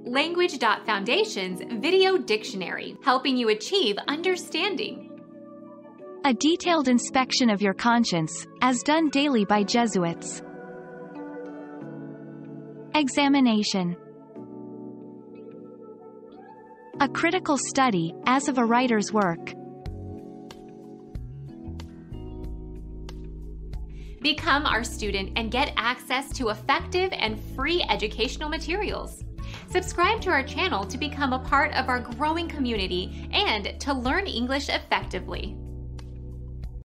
Language.Foundation's Video Dictionary, helping you achieve understanding. A detailed inspection of your conscience, as done daily by Jesuits. Examination. A critical study, as of a writer's work. Become our student and get access to effective and free educational materials. Subscribe to our channel to become a part of our growing community and to learn English effectively.